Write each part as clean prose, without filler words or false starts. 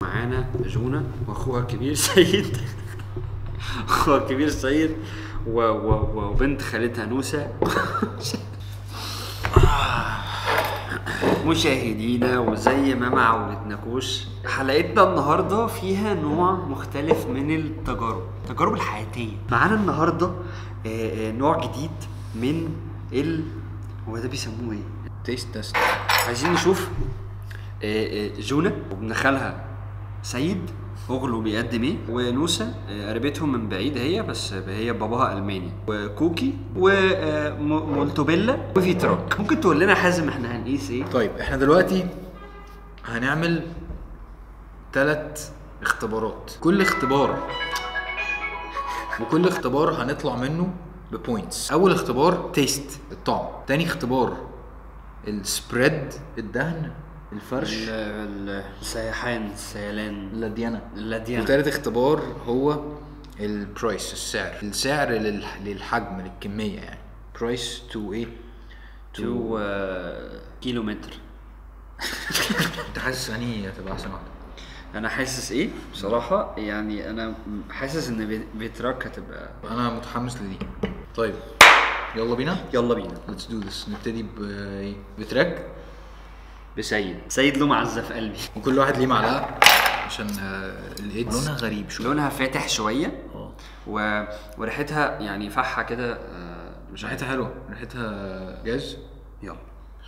معانا جونا واخوها الكبير سيد اخوها الكبير سيد وبنت خالتها نوسة. مشاهدينا، وزي ما معودناكوش حلقتنا النهارده فيها نوع مختلف من التجارب الحياتيه. معانا النهارده نوع جديد من هو ده بيسموه ايه؟ تيست تيست. عايزين نشوف جونا وابن خالها سيد اغلو بيقدم ايه، ونوسة قريبتهم من بعيد هي، بس هي باباها الماني، وكوكي ومولتوبيلا وفيتراك. ممكن تقول لنا حازم احنا هنقيس ايه؟ طيب احنا دلوقتي هنعمل 3 اختبارات، كل اختبار هنطلع منه ببوينتس. اول اختبار تيست الطعم، تاني اختبار السبريد الدهن الفرش السيحان السيلان اللديانة، اللديانة. وتالت اختبار هو البرايس، السعر للحجم للكمية، يعني برايس تو ايه؟ تو كيلومتر. انت حاسس اني هتبقى احسن واحدة؟ انا حاسس ايه بصراحة، يعني انا حاسس ان فيتراك هتبقى. انا متحمس لدي. طيب يلا بينا let's do this. نبتدي بايه؟ بتراك سيد له معزة في قلبي، وكل واحد ليه معلقة عشان الايدز لونها غريب شوية، لونها فاتح شوية وريحتها يعني فحة كده. مش ريحتها حلوة، ريحتها جاز. يلا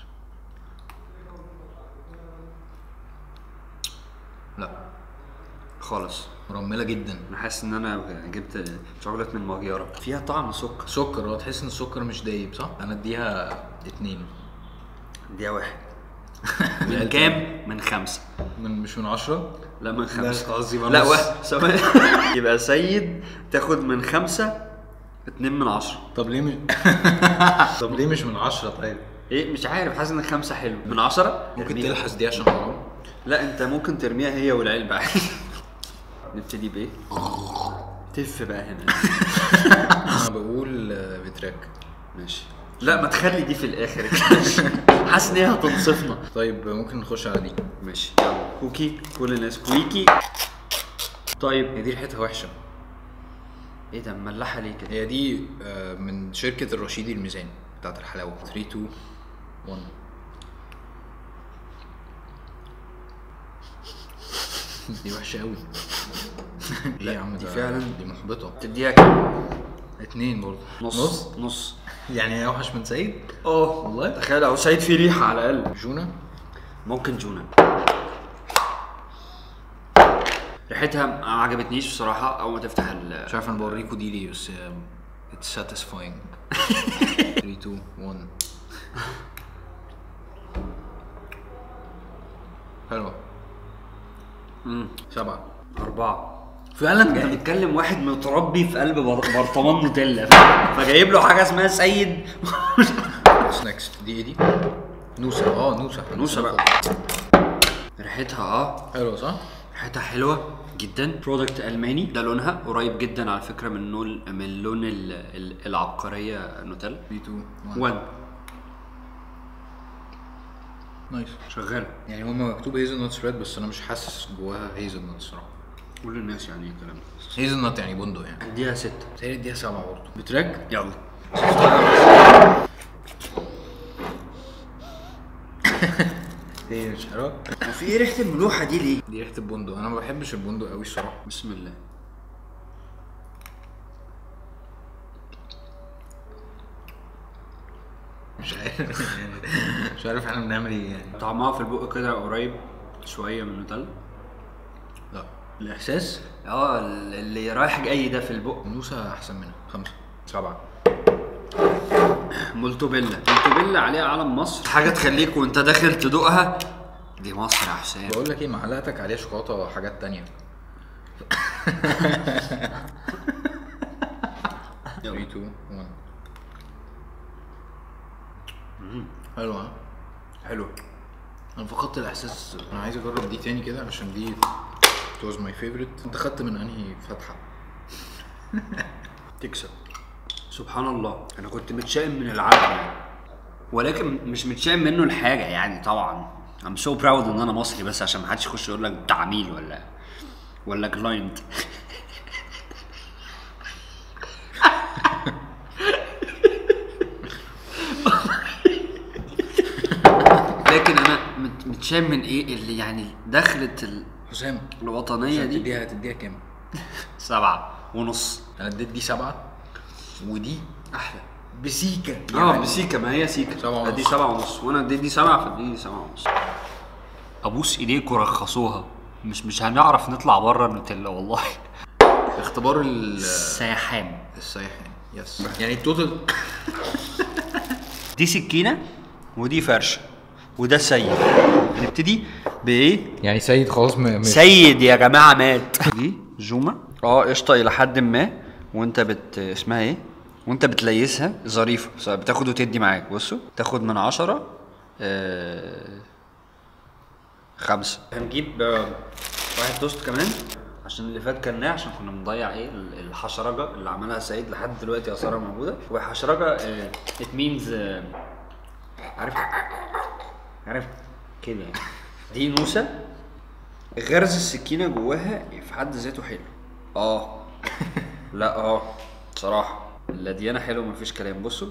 لا خالص، مرملة جدا. انا حاسس ان انا جبت شوكولات من مجيرة فيها طعم سكر. تحس ان السكر مش دايب، صح؟ انا اديها 2. اديها 1. من كام؟ من 5. مش من 10؟ لا من 5 قصدي لا 1. يبقى سيد تاخد من 5 2 من 10. طب ليه طب ليه مش من 10؟ طيب ايه مش عارف، حاسس ان 5 حلو. من 10 ممكن تلحس دي عشان حرام. لا انت ممكن ترميها هي والعلبة. نبتدي بايه؟ تف بقى هنا. انا بقول بتراك. ماشي، لا ما تخلي دي في الاخر. حاسس ان هي هتنصفنا. طيب ممكن نخش على دي. ماشي يلا. كوكي، كل الناس كويكي. طيب هي دي ريحتها وحشه. ايه ده مملحه ليه كده؟ هي دي من شركه الرشيدي الميزاني بتاعت الحلاوه. 3 2 1. دي وحشه قوي. لا يا عم، دي فعلا دي محبطه. تديها كام؟ 2 برضه. نص يعني هي اوحش من سيد؟ والله تخيل، او سيد فيه ريحه على الاقل. جونا ممكن جونا ريحتها ما عجبتنيش بصراحه. اول ما تفتح مش عارف انا بوريكوا دي ليه، بس it's satisfying. 3 2 1. حلوه. 7 4 فعلا. انت بتتكلم واحد متربي في قلب برطمان نوتيلا، فجايب له حاجه اسمها سيد. نكست. دي ايه دي؟ نوسة بقى. ريحتها حلوه صح؟ ريحتها حلوه جدا. برودكت الماني، ده لونها قريب جدا على فكره من لون العبقريه نوتيلا. 3 2 1. نايس شغاله. يعني هما مكتوب هيزل نوت سبريد، بس انا مش حاسس جواها هيزل نوت صراحه. قول للناس يعني ايه الكلام ده. هيزل نوت يعني بندق يعني. اديها 6. تاني اديها 7 برضه. بتراك. يلا. ايه مش حلوه؟ في ايه ريحه الملوحه دي ليه؟ دي ريحه البندق. انا ما بحبش البندق قوي الصراحه. بسم الله. مش عارف احنا بنعمل ايه يعني. طعمها في البق كده قريب شويه من نوتيلا. لا الاحساس اللي رايح جاي ده في البق. نوسة احسن منها. 5 7. مولتوبيلا عليها علم مصر، حاجه تخليك وانت داخل تدوقها دي مصر يا حسام. بقول لك ايه، معلقتك عليها شوكولاته وحاجات تانية. 3 2 1. حلوه. انا فقدت الاحساس. انا عايز اجرب دي تاني كده عشان دي it was my favorite. انت خدت من انهي فتحه؟ تكسب. سبحان الله، انا كنت متشائم من العالم ولكن مش متشائم منه الحاجه يعني. طبعا I'm so proud ان انا مصري، بس عشان ما حدش يخش يقول لك تعميل ولا كلاينت. لكن انا متشام من ايه اللي يعني دخلت حسام الوطنيه دي. هتديها كام؟ 7.5. انا اديت دي 7 ودي احلى بسيكه يعني. بسيكه، ما هي سيكه. 7.5. دي 7.5 وانا اديت دي 7، فدي 7.5. ابوس ايديكوا رخصوها، مش هنعرف نطلع بره النوتيلا والله. اختبار السيحان يس يعني التوتال. دي سكينه ودي فرشه وده سيد. هنبتدي بايه؟ يعني سيد خلاص سيد يا جماعه مات. دي جومه قشطه الى حد ما. وانت اسمها ايه؟ وانت بتليسها ظريفه، بتاخد وتدي معاك. بصوا تاخد من 10 5. هنجيب واحد توست كمان عشان اللي فات كلناه، عشان كنا بنضيع ايه الحشرجه اللي عملها سعيد لحد دلوقتي اثارها موجوده. وحشرجه it means عارف كده يعني. دي نوسه غرز السكينه جواها في حد ذاته حلو. لا بصراحه اللديانه حلو مفيش كلام. بصوا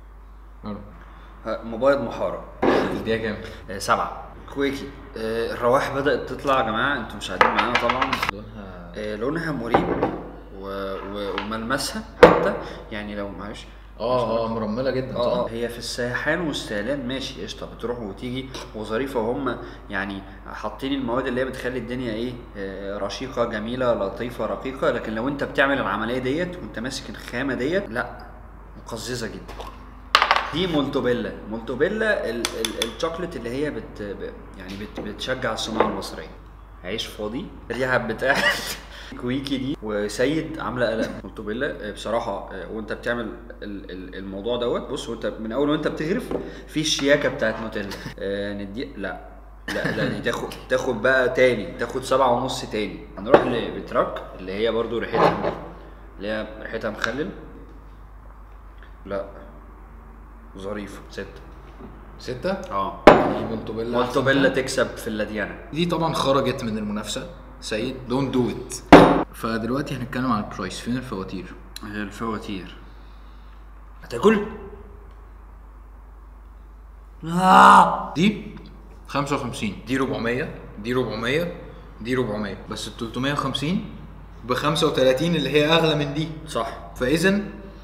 مبيض محاره. دي كام؟ 7. كويكي. الروائح بدات تطلع يا جماعه، انتوا مش قاعدين معانا طبعا. لونها مريب وملمسها حتى يعني لو معلش مرمله جدا. هي في السيحان والسيلان ماشي قشطه، بتروح وتيجي وظريفه. وهم يعني حاطين المواد اللي هي بتخلي الدنيا ايه رشيقه جميله لطيفه رقيقه. لكن لو انت بتعمل العمليه ديت وانت ماسك الخامه ديت، لا مقززه جدا. دي مولتوبيلا الشوكليت اللي هي يعني بتشجع الصناعه المصريه. عيش فاضي ريحه بتاع كويكي دي. وسيد عامله قلق. مولتوبيلا بصراحه وانت بتعمل الموضوع دوت. بص وانت من اول وانت بتغرف في الشياكه بتاعت نوتيلا. ندي لا دي تاخد بقى تاني، تاخد 7.5 تاني. هنروح لبتراك اللي هي برضو ريحتها مخلل. لا ظريفه. 6. مولتوبيلا تكسب في اللديانه دي طبعا خرجت من المنافسه. سيد دونت دو ات. فدلوقتي هنتكلم عن البرايس. فين الفواتير؟ هتاكل؟ دي 55، دي 400، دي 400، دي 400. بس ال 350 ب 35 اللي هي اغلى من دي. صح. فاذا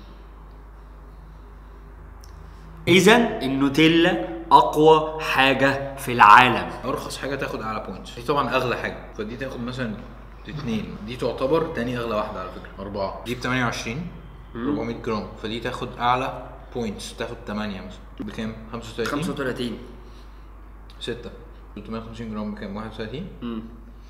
النوتيلا اقوى حاجه في العالم. ارخص حاجه تاخد اعلى بوينتس. دي طبعا اغلى حاجه، فدي تاخد مثلا 2. دي تعتبر تاني اغلى واحده على فكره. 4 دي ب 28 400 جرام، فدي تاخد اعلى بوينتس، تاخد 8 مثلا. بكام؟ 35. 6 350 جرام بكام؟ 31.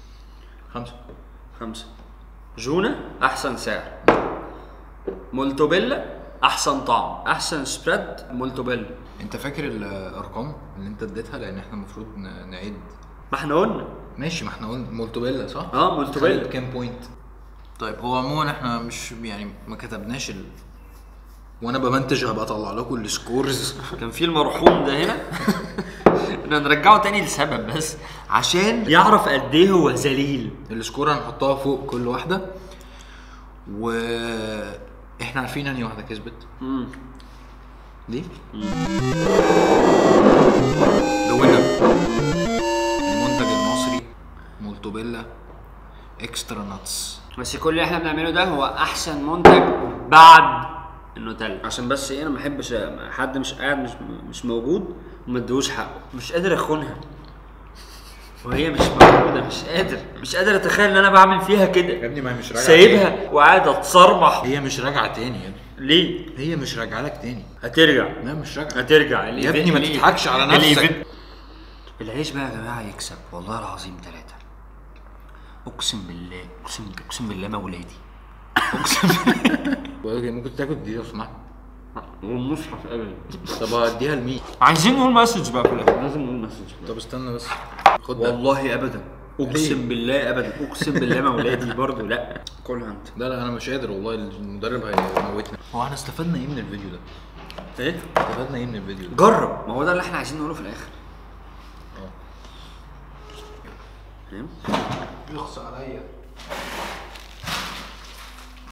5. جونا احسن سعر. مولتوبيلا احسن طعم، احسن سبريد مولتوبيلا. انت فاكر الارقام اللي انت اديتها؟ لان احنا المفروض نعيد. ما احنا قلنا ماشي، ما احنا قلنا مولتوبيلا صح؟ مولتوبيلا كام بوينت؟ طيب هو عموما احنا مش يعني ما كتبناش وانا بمنتج هبقى اطلع لكم السكورز. كان في المرحوم ده هنا. احنا نرجعه تاني لسبب بس عشان يعرف قد ايه هو ذليل. السكور هنحطها فوق كل واحده، واحنا عارفين انهي واحده كسبت. دي ده وينر، المنتج المصري مولتوبيلا اكسترا ناتس. بس كل اللي احنا بنعمله ده هو احسن منتج بعد النوتيلا. عشان بس ايه، انا ما بحبش حد مش قاعد مش موجود وما ادوش حقه. مش قادر اخونها وهي مش موجوده. مش قادر اتخيل ان انا بعمل فيها كده يا ابني. ما هي مش راجعه، سايبها وقاعد اتصرمح. هي مش راجعه تاني يا ابني. ليه؟ هي مش راجعه لك تاني. هترجع. لا مش راجعه. هترجع يا ابني. ما تضحكش على نفسك. العيش بقى يا جماعه يكسب والله العظيم 3. اقسم بالله مولادي. اقسم بالله. ممكن تاكل دي لو سمحت. والمصحف ابدا. طب هديها لمين؟ عايزين نقول مسج بقى في الاخر. لازم نقول مسج. طب استنى بس. خد والله ابدا. اقسم بالله ابدا. اقسم بالله مولادي برضو. لا كلها انت. لا انا مش قادر والله. المدرب هيموتنا. هو احنا استفدنا ايه من الفيديو ده؟ ايه؟ استفدنا ايه من الفيديو ده؟ جرب. ما هو ده اللي احنا عايزين نقوله في الاخر. فاهم؟ يخص عليا